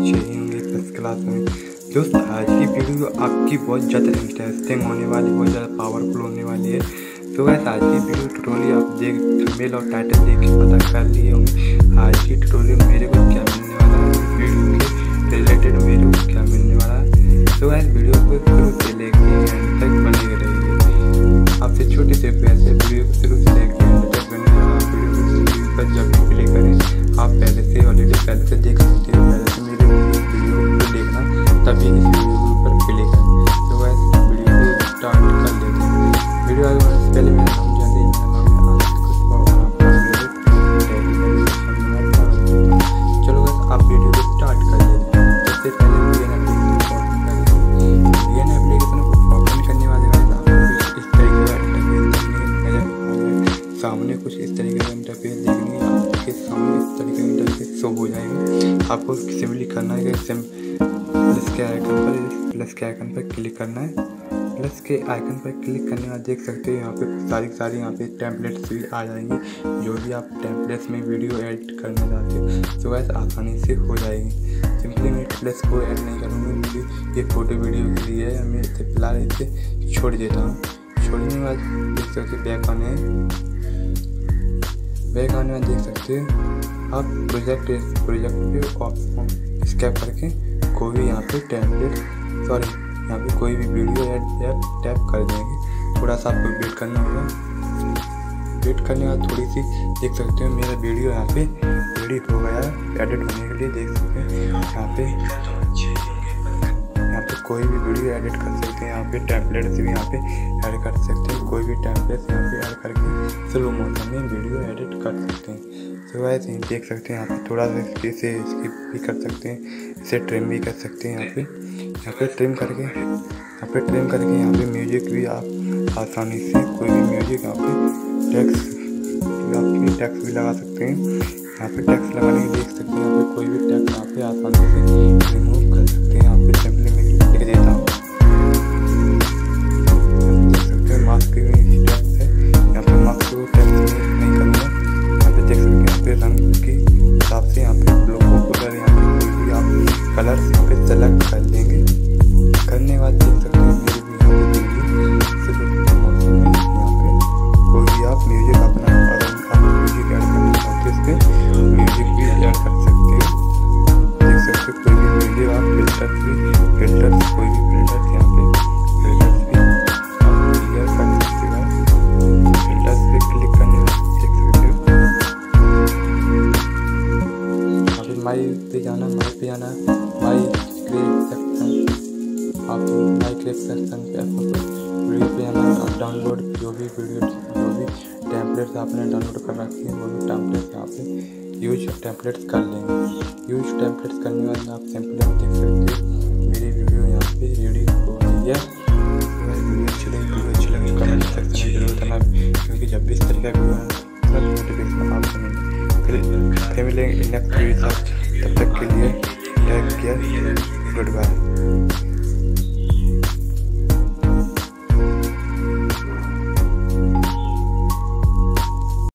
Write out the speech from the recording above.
अच्छे ही होंगे first class में। दोस्त आज की वीडियो आपकी बहुत ज़्यादा इंटरेस्टिंग होने वाली, बहुत ज़्यादा पावरफुल होने वाली है। तो वैसे आज की वीडियो ट्यूटोरियल आप देख थंबनेल और टाइटल देख के पता कर लिए होंगे आज की ट्यूटोरियल मेरे को क्या मिलने वाला है, वीडियो के रिलेटेड मेरे को क्या मिलने वाला है। तो वैसे वीडियो को शुरू से लेकर एंड तक बने रहिए। आपसे छोटे से पैसे वीडियो को शुरू से लेकर एंड तक बने रहिए। वीडियो को जब भी प्ले करें आप पहले से ऑलरेडी पहले से देख सकते हो, पहले से मेरे वीडियो को देखना तभी इस वीडियो के ऊपर क्लिक करें। तो वैसे वीडियो को स्टार्ट कर लेते हैं। वीडियो आगे बढ़ने से पहले मेरा नाम जानते हैं, मेरा नाम है चलो बस आप वीडियो को स्टार्ट कर लेते हैं। सबसे पहले VN एप्लीकेशन को ओपन करने वाले इस तरीके का सामने कुछ इस तरीके का इंटरफेस देखनी है। आपके सामने इस तरीके का इंटरफेस शो हो जाएगा। आपको सिंपली करना है प्लस के आइकन पर क्लिक करना है। प्लस के आइकन पर क्लिक करने बाद देख सकते हो यहाँ पे सारी यहाँ पे टेम्पलेट्स भी आ जाएंगी। जो भी आप टेम्पलेट्स में वीडियो ऐड करना चाहते हो तो वैसे आसानी से हो जाएगी। सिंपली मैं प्लस को ऐड नहीं करूँगी, मुझे ये फोटो वीडियो के लिए है। मैं इसे फिलहाल इसे छोड़ देता हूँ। छोड़ने के बाद देख सकते बैक आने बाद देख सकते हो आप प्रोजेक्ट पे स्कैप करके कोई भी यहाँ पे यहाँ पे कोई भी वीडियो ऐड टैप कर देंगे। थोड़ा सा आपको वेट करना होगा। वेट करने के बाद थोड़ी सी देख सकते हो मेरा वीडियो यहाँ पे रेडी हो गया है एडिट होने के लिए। देख सकते हैं यहाँ पे कोई भी वीडियो एडिट कर सकते हैं। यहाँ पे टेम्पलेट्स भी यहाँ पे ऐड कर सकते हैं। कोई भी टेम्पलेट्स यहाँ पे ऐड करके स्लो मोशन में वीडियो एडिट कर सकते हैं। तो वैसे ही देख सकते हैं यहाँ पे थोड़ा सा इसे स्किप भी कर सकते हैं, इसे ट्रिम भी कर सकते हैं। यहाँ पे ट्रिम करके यहाँ पे म्यूजिक भी आप आसानी से कोई भी म्यूजिक यहाँ पे टैक्स भी लगा सकते हैं। यहाँ पे टैक्स लगाने के देख सकते हैं यहाँ पे कोई भी टैक्स यहाँ पे आसानी से रिमूव कर सकते हैं। यहाँ पे सिंपली मैं लिख देता हूँ। देख सकते हैं मास्क की टैक्स है, यहाँ पे मास्क को टैक्स नहीं करना। यहाँ पे देख सकते हैं यहाँ पे रंग के हिसाब से यहाँ पे लोगों को कलर यहाँ पे कोई भी आप कलर यहाँ पे सेलेक्ट कर लेंगे। करने के बाद देख सकते हैं मेरे भी यहाँ पे मौसम में यहाँ पे कोई भी आप म्यूजिक अपना आप म्यूजिक ऐड करना चाहते हैं, इस पर म्यूजिक भी ऐड कर सकते हैं। देख सकते हैं कोई भी म्यूजिक आप फिल्टर्स कोई भी फिल्टर्स यहाँ पे फिल्टर्स भी आप क्लियर कर सकते हैं। फिल्टर्स पे क्लिक करने में देख सकते हो अभी माई पे जाना माई क्रिएट सेक्शन पे वीडियो पे जाना। आप डाउनलोड जो भी टेम्पलेट्स आपने डाउनलोड कर रखी है वो भी टेम्पलेट्स यहाँ पे यूज टेम्पलेट्स कर लेंगे। यूज टेम्पलेट्स करने के बाद आप सिंपली देख सकते हो मेरी वीडियो यहाँ पे रेडी हो गई है। वीडियो अच्छी लगी कमेंट सेक्शन में जरूर करना, क्योंकि जब भी इस तरीके का वीडियो नोटिफिकेशन आपको मिले। फिर मिलेंगे नेक्स्ट वीडियो तब तक के लिए टेक केयर, गुड बाय।